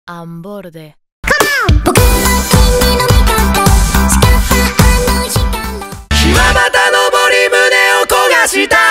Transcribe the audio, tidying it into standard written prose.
アンボルデ。 僕は君の味方、誓ったあの日から。 日はまた昇り胸を焦がした